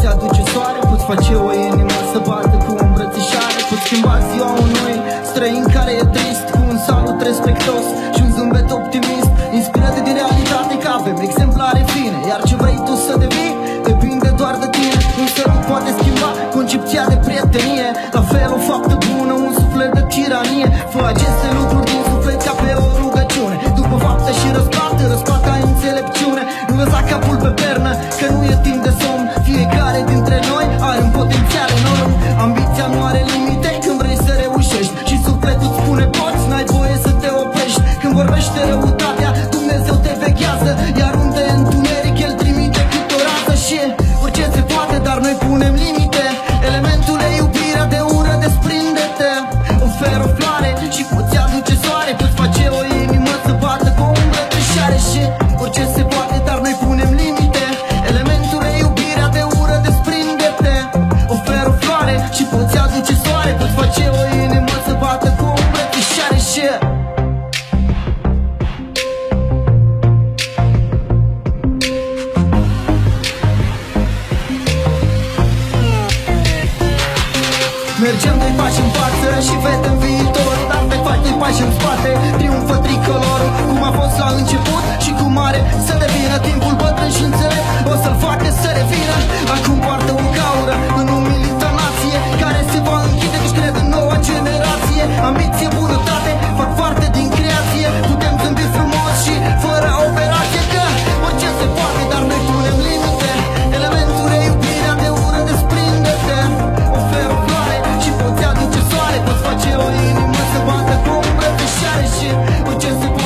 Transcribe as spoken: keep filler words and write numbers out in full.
aduce soare, poți face o inimă să bată cu o îmbrățișare, poți schimba ziua unui străin care e trist cu un salut respectos și un zâmbet optimist. Inspirate din realitate că avem exemplare fine, iar ce vrei tu să devii depinde doar de tine. Un sărut poate schimba concepția de prietenie, la fel o faptă bună, un suflet de tiranie. Fă aceste lucruri din suflet ca pe o rugăciune, după faptă și răsplată, răsplata ai înțelepciune. Nu lăsa capul pe pernă, că nu e timp de somn. Fiecare dintre noi are un potențial enorm. Ambiția nu are limite când vrei să reușești și sufletul îți spune poți, n-ai voie să te oprești. Când vorbește răutatea, Dumnezeu te veghează, iar unde e întuneric, El trimite cât o rază. Și orice se poate, dar noi punem limite. Elementul e iubirea, de ură desprinde-te. Oferă o floare și poți aduce soare, poți face o inimă să bată cu o îmbrățișare. Și orice se poate, dar noi punem limite. Elementul e iubirea, de ură desprinde-te. Oferă o floare și poți aduce soare, poți face o inimă să bată cu o îmbrățișare. Și mergem doi pași în față și vedem viitor, dar pe faci doi pași în spate, triumfă tricolor. Cum a fost la început și cum are să devină, timpul bătrân și înțelept o să-l facă să revină. Acum poartă o gaură în umilită nație, care se va închide, deci cred în noua generație. Ambiție, bunătate, fac parte din creație. Putem zâmbi frumos și fără operație, că orice se poate, dar noi punem limite. Elementul e iubirea, de ură desprinde-te. Oferă o floare și poți aduce soare, poți face o inimă să bată cu o îmbrățișare. Și orice se